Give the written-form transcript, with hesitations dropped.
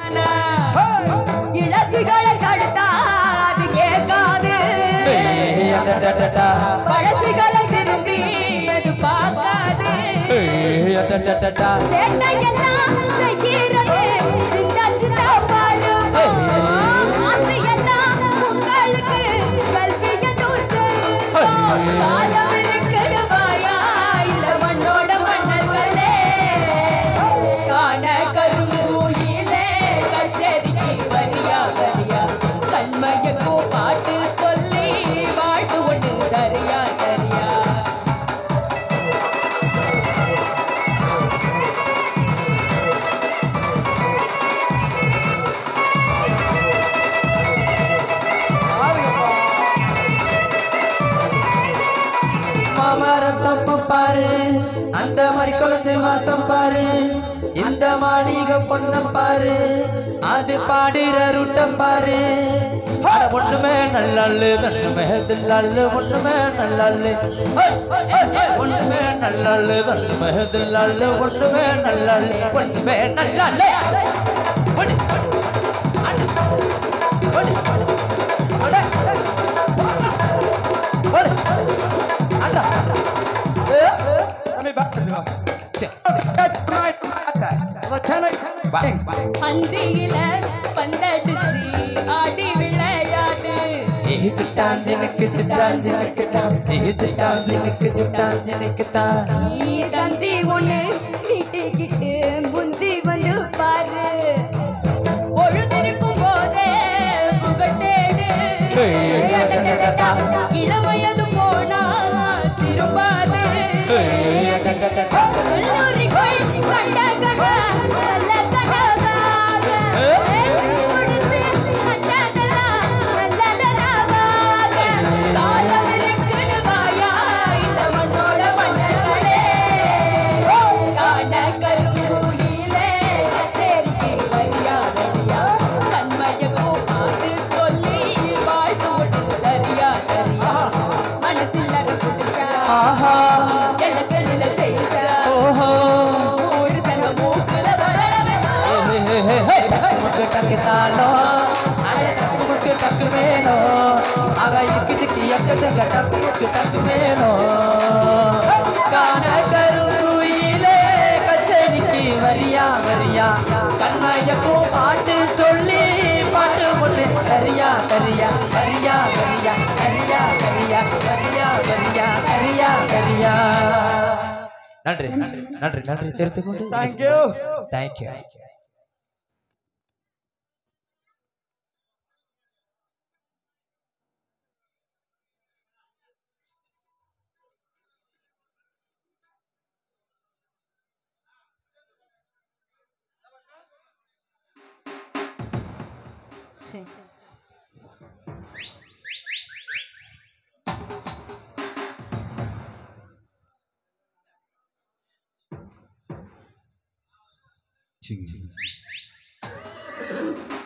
இளசிகளை தடுத்தா அது கேட்காது பழசிகளை திரும்பி அது பார்க்காது சேட்டையெல்லாம் செய்கிறது சின்ன சின்ன பாரு ஆசையெல்லாம் உங்களுக்கு கல்விய நூசு காலம் இருக்குது வாயா இல்ல மண்ணோட மன்னர்களே காண கருங்கூயிலே கச்சேரிக்கு வரியா வரியா கண்மையக்கோ பாட்டு சொல்லி வாழ்த்து ஒன்று தரியா தரியா தப்பு பாரு அந்த மாதிரி குழந்தை வாசம் பாரு இந்த மாளிகை பொண்ண பாரு அது பாடுற ரூட்டம் பாரு ஒண்ணுமே நல்லாளு தண்ணுமே தில்லாளு ஒண்ணுமே நல்லாளு ஒண்ணுமே நல்லாளு தண்ணுமே தில்லாளு ஒண்ணுமே நல்லாளு ஒண்ணுமே நல்லாளு அந்தியில பந்தடிச்சு ஆடி விளையாடு சிட்டாஞ்சனுக்கு சிட்டாஞ்சனுக்கு சிட்டாஞ்சனுக்கு சிட்டாஞ்சனுக்கு நீ தந்தி ஒண்ணு நீட்டிக்கிட்டு முந்தி வந்து பாரு பொழுதிருக்கும் போதே புகட்டேடு இளமையது போனா திரும்பாது கச்சேரிக்கு வரியா வரியா கண்மையக்கோ பாட்டு சொல்லி பாட்டு போட்டு வரியா வரியா வரியா வரியா வரியா வரியா வரியா வரியா வரியா வரியா நன்றி நன்றி நன்றி நன்றி தெரிந்துக்கொண்டு தேங்க்யூ தேங்க்யூ Ching.